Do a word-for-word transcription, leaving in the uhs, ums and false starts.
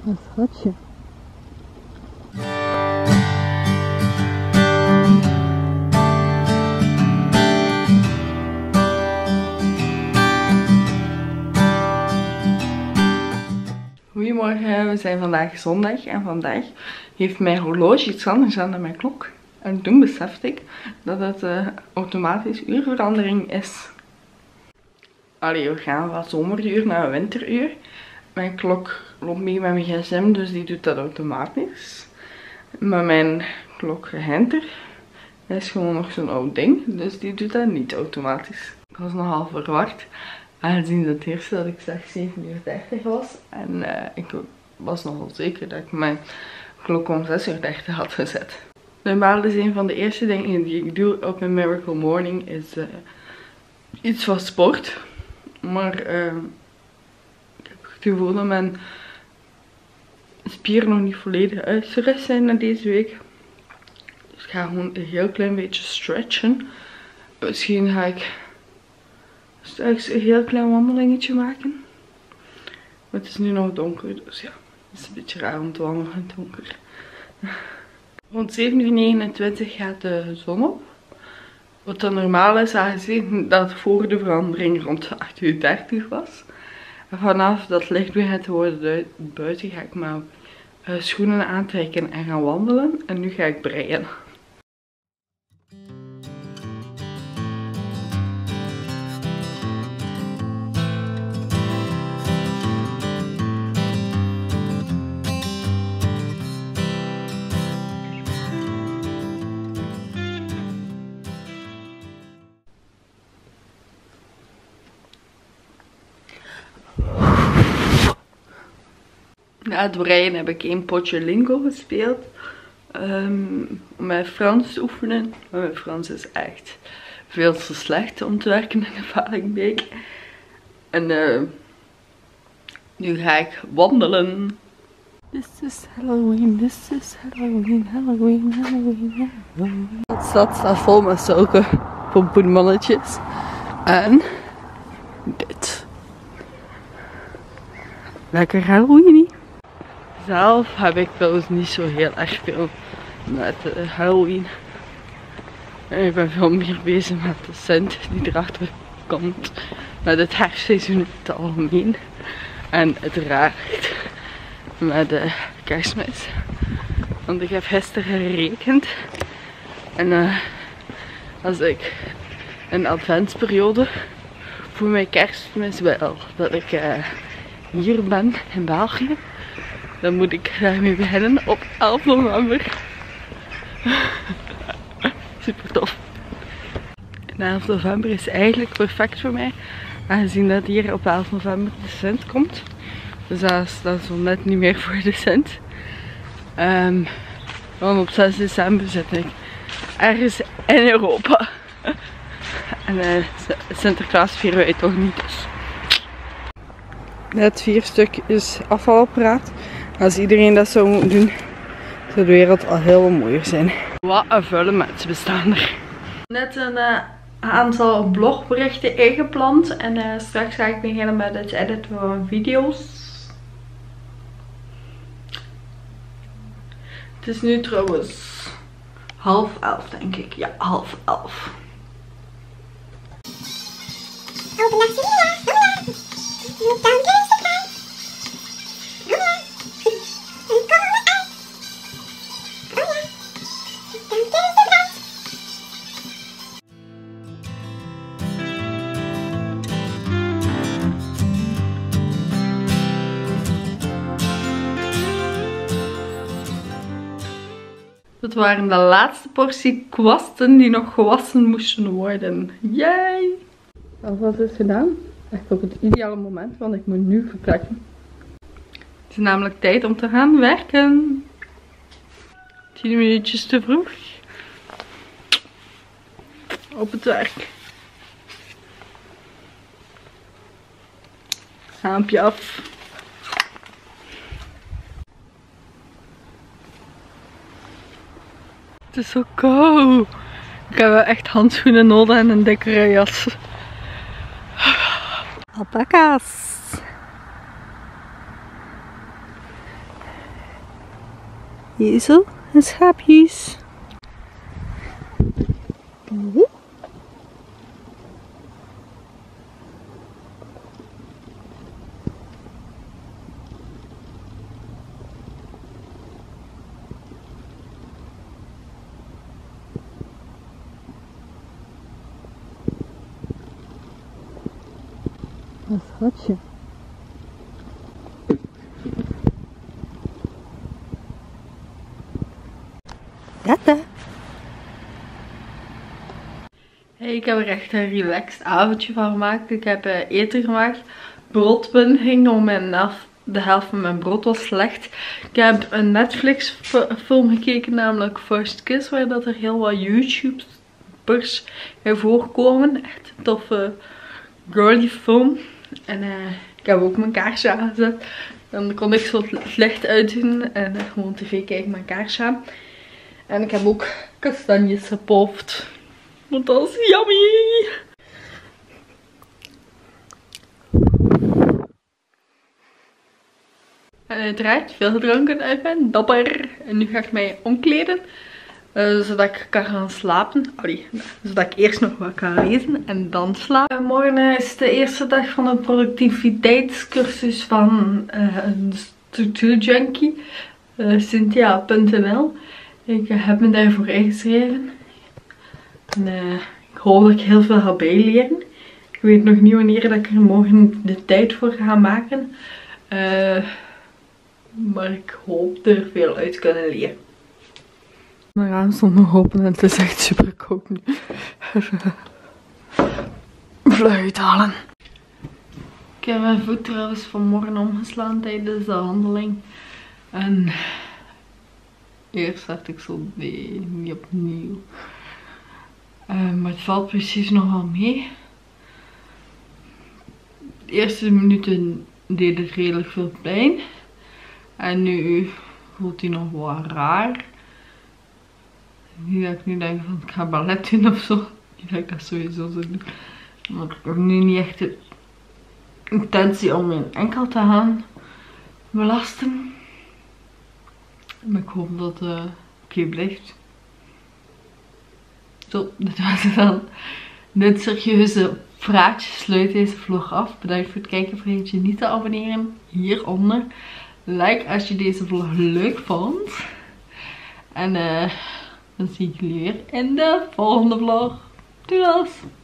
Wat schatje. Goedemorgen, we zijn vandaag zondag en vandaag heeft mijn horloge iets anders aan dan mijn klok. En toen besefte ik dat het uh, automatisch uurverandering is. Allee, we gaan van zomeruur naar winteruur. Mijn klok loopt mee met mijn gsm, dus die doet dat automatisch. Maar mijn klok Hinter is gewoon nog zo'n oud ding, dus die doet dat niet automatisch. Ik was nogal verward, aangezien het eerste dat ik zag zeven uur dertig was. En uh, ik was nogal zeker dat ik mijn klok om zes uur dertig had gezet. Normaal is een van de eerste dingen die ik doe op een Miracle Morning is uh, iets van sport. Maar uh, ik heb het gevoel dat mijn spieren nog niet volledig uitgerust zijn na deze week. Dus ik ga gewoon een heel klein beetje stretchen. Misschien ga ik straks een heel klein wandelingetje maken. Maar het is nu nog donker, dus ja, het is een beetje raar om te wandelen in het donker. Rond zeven uur negenentwintig gaat de zon op. Wat dan normaal is, aangezien dat het voor de verandering rond acht uur dertig was. En vanaf dat het licht begint te worden buiten ga ik mijn uh, schoenen aantrekken en gaan wandelen. En nu ga ik breien. Na het breien heb ik een potje lingo gespeeld. Um, om mijn Frans te oefenen. Maar mijn Frans is echt veel te slecht om te werken in de Valenbeek. En uh, nu ga ik wandelen. This is Halloween, this is Halloween, Halloween, Halloween, Halloween. Het stad staat vol met zulke pompoenmannetjes. En dit. Lekker Halloween. Zelf heb ik trouwens niet zo heel erg veel met uh, Halloween. En ik ben veel meer bezig met de Sint die erachter komt. Met het herfstseizoen in het algemeen. En uiteraard met de kerstmis. Want ik heb gisteren gerekend. En uh, als ik een adventsperiode voor mijn kerstmis wil dat ik uh, hier ben in België. Dan moet ik daarmee beginnen op elf november. Super tof. En elf november is eigenlijk perfect voor mij. Aangezien dat hier op elf november de Sint komt. Dus dat is, dat is wel net niet meer voor de Sint. Um, want op zes december zit ik ergens in Europa. En uh, Sinterklaas vieren wij toch niet. Dus. Het vierstuk is afvalapparaat. Als iedereen dat zou moeten doen, zou de wereld al heel wat mooier zijn. Wat een vuile mensen bestaan er. Net een uh, aantal blogberichten ingepland. En uh, straks ga ik beginnen met het editen van video's. Het is nu trouwens half elf denk ik. Ja, half elf. Dat waren de laatste portie kwasten die nog gewassen moesten worden. Yay! Alvast is gedaan. Echt op het ideale moment, want ik moet nu vertrekken. Het is namelijk tijd om te gaan werken. tien minuutjes te vroeg. Op het werk. Haampje af. Het is zo koud. Ik heb wel echt handschoenen nodig en een dikkere jas. Alpaca's. Ezel en schaapjes. Een schatje. Tata. Hey, ik heb er echt een relaxed avondje van gemaakt. Ik heb uh, eten gemaakt. Broodpudding ging en de helft van mijn brood was slecht. Ik heb een Netflix film gekeken, namelijk First Kiss, waar dat er heel wat YouTubers in voorkomen. Echt een toffe girly film. En uh, ik heb ook mijn kaarsje aangezet. Dan kon ik zo het licht uitdoen en uh, gewoon tv kijken met kaarsje aan. En ik heb ook kastanjes gepopt. Want dat is yummy! En uiteraard veel gedronken uit mijn dapper. En nu ga ik mij omkleden. Uh, zodat ik kan gaan slapen. Allee, zodat ik eerst nog wat kan lezen en dan slapen. Uh, morgen is de eerste dag van een productiviteitscursus van uh, een structuurjunkie. Uh, Cynthia punt n l. Ik uh, heb me daarvoor ingeschreven. En uh, ik hoop dat ik heel veel ga bijleren. Ik weet nog niet wanneer dat ik er morgen de tijd voor ga maken. Uh, maar ik hoop er veel uit te kunnen leren. Mijn raam stond nog open en het is echt super koud nu. Vlug uithalen. Ik heb mijn voet trouwens vanmorgen omgeslaan tijdens de wandeling. En eerst dacht ik zo, nee, niet opnieuw. Uh, maar het valt precies nog wel mee. De eerste minuten deed het redelijk veel pijn. En nu voelt hij nog wat raar. Niet dat ik nu denk van ik ga ballet doen of zo. Niet dat ik dat sowieso zou doen. Maar ik heb nu niet echt de intentie om mijn enkel te gaan belasten. Maar ik hoop dat het uh, oké okay blijft. Zo, dit was het dan. Dit serieuze praatje sluit deze vlog af. Bedankt voor het kijken. Vergeet je niet te abonneren hieronder. Like als je deze vlog leuk vond. En uh, dan zie ik jullie weer in de volgende vlog. Doei!